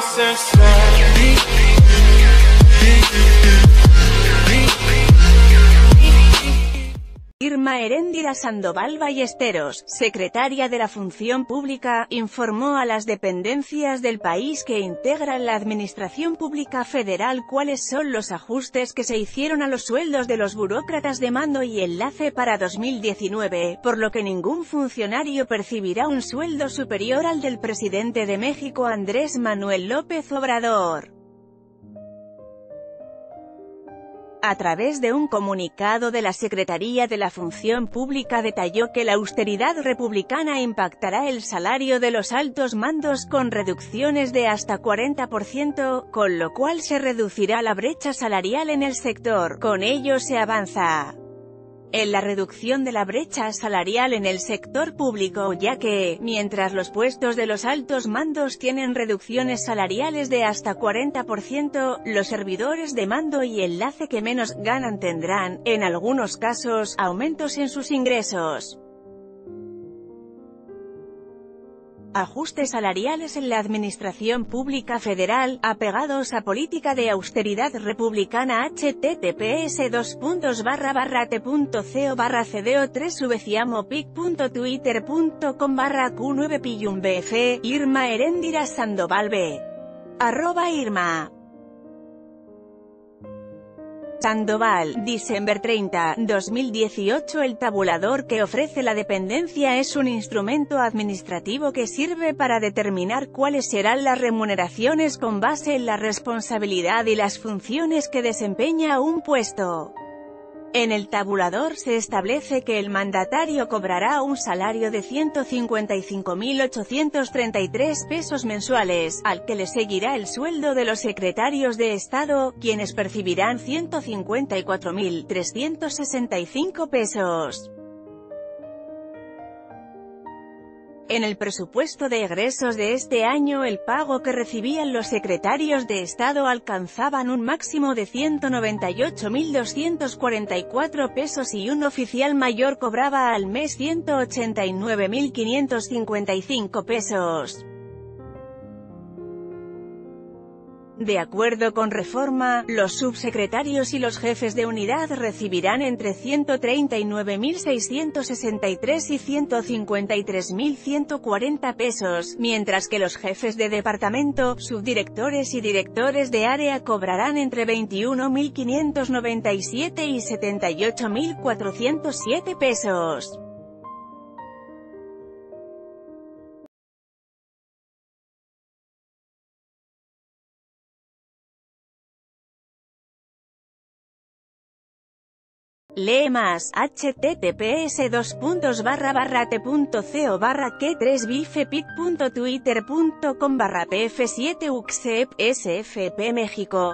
Irma Heréndira Sandoval Ballesteros, secretaria de la Función Pública, informó a las dependencias del país que integran la Administración Pública Federal cuáles son los ajustes que se hicieron a los sueldos de los burócratas de mando y enlace para 2019, por lo que ningún funcionario percibirá un sueldo superior al del presidente de México Andrés Manuel López Obrador. A través de un comunicado de la Secretaría de la Función Pública detalló que la austeridad republicana impactará el salario de los altos mandos con reducciones de hasta 40%, con lo cual se reducirá la brecha salarial en el sector. Con ello se avanza en la reducción de la brecha salarial en el sector público, ya que, mientras los puestos de los altos mandos tienen reducciones salariales de hasta 40%, los servidores de mando y enlace que menos ganan tendrán, en algunos casos, aumentos en sus ingresos. Ajustes salariales en la Administración Pública Federal, apegados a política de austeridad republicana. https://t.co/co.pic.twitter.com/q9pillumbf, Irma Heréndira Sandoval B. @Irma Sandoval, diciembre 30, 2018. El tabulador que ofrece la dependencia es un instrumento administrativo que sirve para determinar cuáles serán las remuneraciones con base en la responsabilidad y las funciones que desempeña un puesto. En el tabulador se establece que el mandatario cobrará un salario de 155.833 pesos mensuales, al que le seguirá el sueldo de los secretarios de Estado, quienes percibirán 154.365 pesos. En el presupuesto de egresos de este año el pago que recibían los secretarios de Estado alcanzaban un máximo de 198.244 pesos y un oficial mayor cobraba al mes 189.555 pesos. De acuerdo con Reforma, los subsecretarios y los jefes de unidad recibirán entre 139.663 y 153.140 pesos, mientras que los jefes de departamento, subdirectores y directores de área cobrarán entre 21.597 y 78.407 pesos. Lee más, https://t.b/t.co/k3bifepit.twitter.com/pf7uxep sfp México,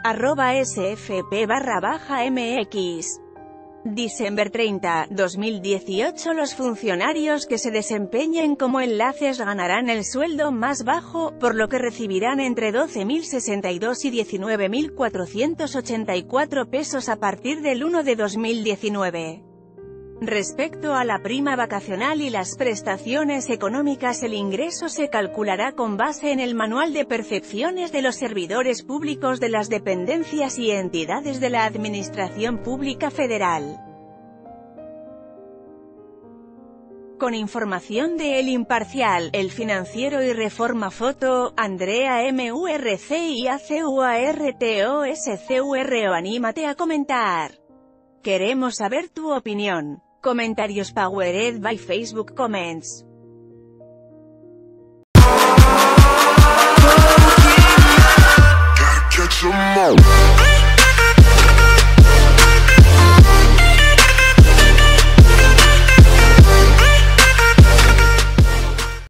@sfp_mx. Diciembre 30, 2018. Los funcionarios que se desempeñen como enlaces ganarán el sueldo más bajo, por lo que recibirán entre 12.062 y 19.484 pesos a partir del 1 de 2019. Respecto a la prima vacacional y las prestaciones económicas, el ingreso se calculará con base en el Manual de Percepciones de los Servidores Públicos de las dependencias y entidades de la Administración Pública Federal. Con información de El Imparcial, El Financiero y Reforma. Foto, Andrea MURCIACUARTOSCURO. Anímate a comentar. Queremos saber tu opinión. Comentarios powered by Facebook Comments.